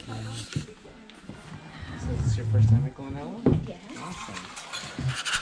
So this is your first time at Glenelg? Yeah. Awesome.